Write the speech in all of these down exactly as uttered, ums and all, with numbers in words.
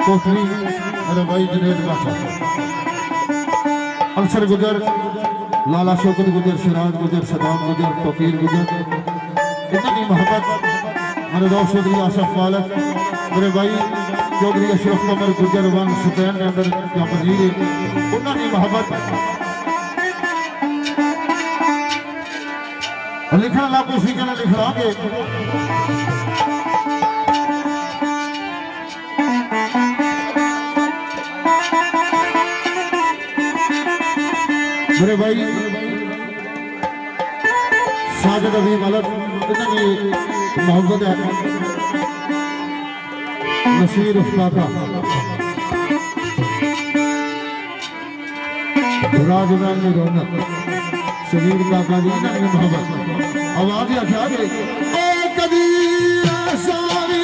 कोटली मेरे भाई जुनेद बाटा, अनसर गुजर, लाला शौकत गुजर, सिराज गुजर, सदाम गुजर, फकीर गुजर, इतनी मोहब्बत मेरे दोस्त चौधरी आसफ मालिक, मेरे भाई चौधरी अशरफ कमर गुजर वन सुतैन ने अंदर क्या मजीद उन्होंने मोहब्बत लिखना लागू सीखे ने लिख लागे मेरे भाई साजिद अभी मलक इतनी मोहब्बत है नसीर उस्तादा राजदान में रौनक शरीर का काजी इतनी मोहब्बत आवाज आख्या के कभी ऐसा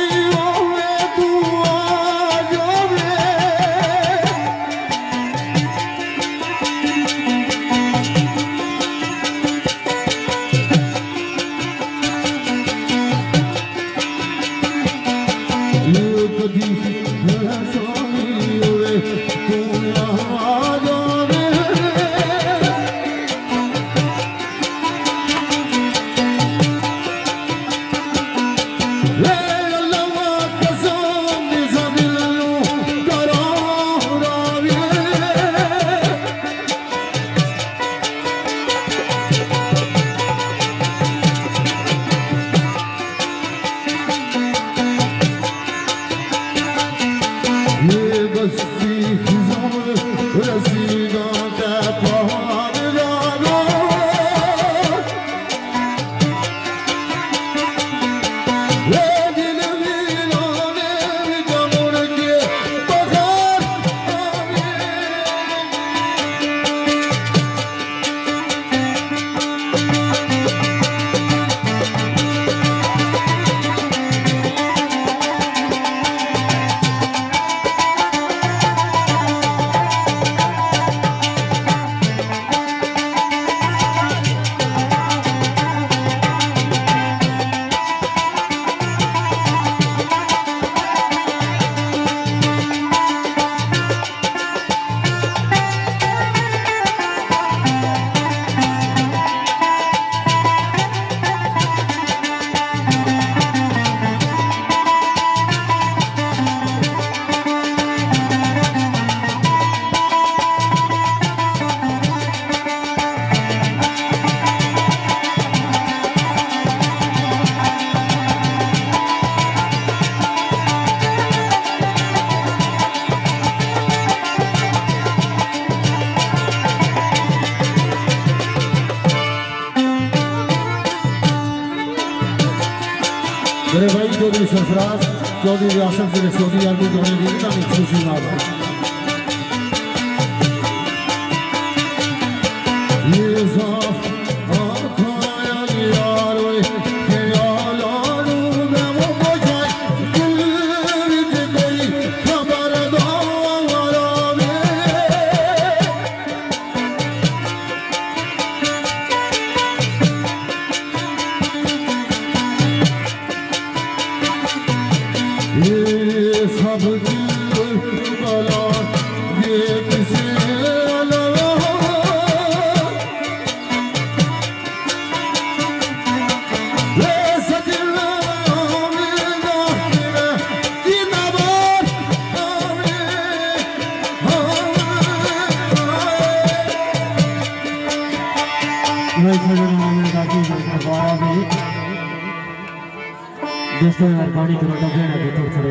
मेरे भाई चौधरी सरफराज चौधरी रियासत से चौधरी आर्मी जोड़े दी ना खुशी ना ये साफ आँखाया यार वे के यार मैं वो बजाए दिल विच कोई खबर दारा में ये सब कला ये किसी दोस्तों यार पानी तो रोटा गया ना थोड़ा थोड़े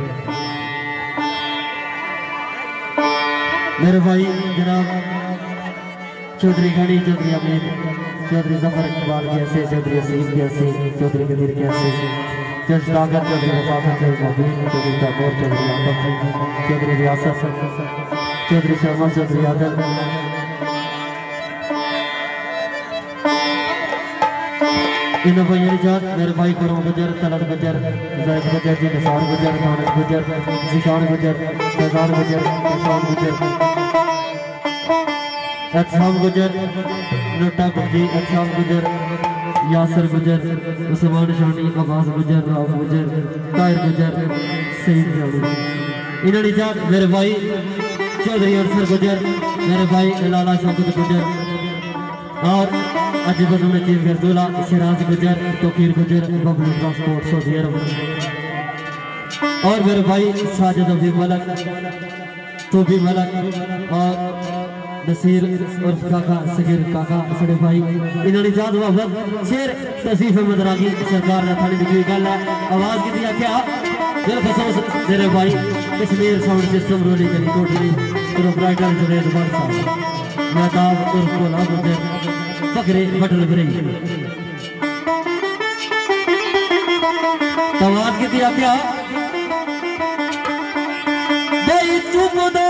मेरे भाई जनाब चौधरी गणी चौधरी अमीर चौधरी जफर इकबाल कैसे चौधरी असीम कैसे चौधरी कदीर कैसे जज ताकत चौधरी रफाकत चौधरी चौधरी ताकोर चौधरी आदम चौधरी रियासत चौधरी शर्मा चौधरी आदम इन भाइयों जात मेरे भाई करो गुजर तलत गुजर जैद गुजर जी निसार गुजर नानक गुजर जिशान गुजर फैजान गुजर निशान गुजर अहसाम गुजर नोटा गुजरी अहसाम गुजर यासर गुजर उस्मान शानी अब्बास गुजर राव गुजर ताहिर गुजर सईद जानी इन्होंने जात मेरे भाई चौधरी अनसर गुजर, मेरे भाई लाला शौकत गुजर और अज बजम चीफ गर्दुला शराज गुजर, तोकीर गुजर, बबलू ट्रांसपोर्ट सऊदी अरब और मेरे भाई साजिद अभी मलक, तोबी मलक और नसीर उर्फ काका सगीर काका सड़े भाई इन्होंने जात वाबत शेर तसीफ अहमद रागी सरकार ने थाने की गल है आवाज की दिया क्या बिलखसूस मेरे भाई कश्मीर साउंड सिस्टम रोली गली कोटली प्रोपराइटर जुनेद बन साहब मेहताब उर्फ कोला गुजर फकरे बटल बरई आवाज की दिया क्या चुप